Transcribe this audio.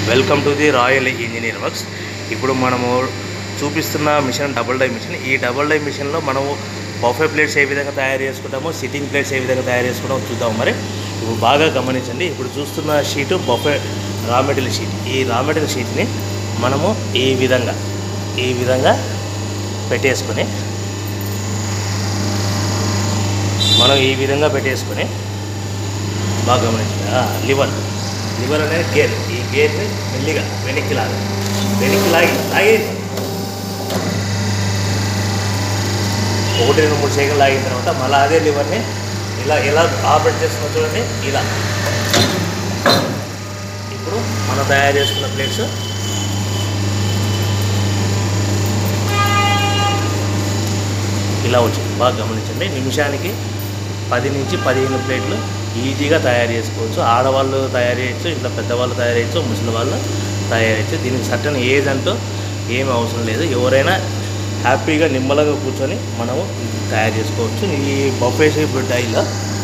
Welcome to the royal engineer works. ఇప్పుడు మనము చూపిస్తున్న మిషన్ డబుల్ డై మిషన్. ఈ డబుల్ డై మిషన్లో మనము బఫే ప్లేట్స్ ఏ విధంగా తయారు చేసుకుంటామో, సిట్టింగ్ ప్లేట్స్ ఏ విధంగా తయారు చేసుకుంటామో చూద్దాం. మరి ఇప్పుడు బాగా గమనించండి. ఇప్పుడు చూస్తున్న షీటు బఫే రా మెటీరియల్ షీట్. ఈ రా మెటీరియల్ షీట్ని మనము ఈ విధంగా పెట్టేసుకొని బాగా గమనించండి. లివర్ అనేది గేర్. ఈ గేర్ని మెల్లిగా వెనక్కి లాగి 1-2-3 సెకండ్లు లాగిన తర్వాత మళ్ళీ అదే లివర్ని ఎలా ఆపరేట్ చేస్తున్నా చూడండి. ఇలా ఇప్పుడు మనం తయారు చేసుకున్న ప్లేట్స్ ఇలా వచ్చింది. బాగా గమనించండి. నిమిషానికి 10 నుంచి 15 ప్లేట్లు ఈజీగా తయారు చేసుకోవచ్చు. ఆడవాళ్ళు తయారు చేయొచ్చు, ఇంట్లో పెద్దవాళ్ళు తయారు చేయొచ్చు, ముసలి వాళ్ళు తయారు చేయొచ్చు. దీనికి సర్టన్ ఏజ్ అంటూ ఏమి అవసరం లేదు. ఎవరైనా హ్యాపీగా నిమ్మలంగా కూర్చొని మనము తయారు చేసుకోవచ్చు. ఈ బఫే షేప్ డైలో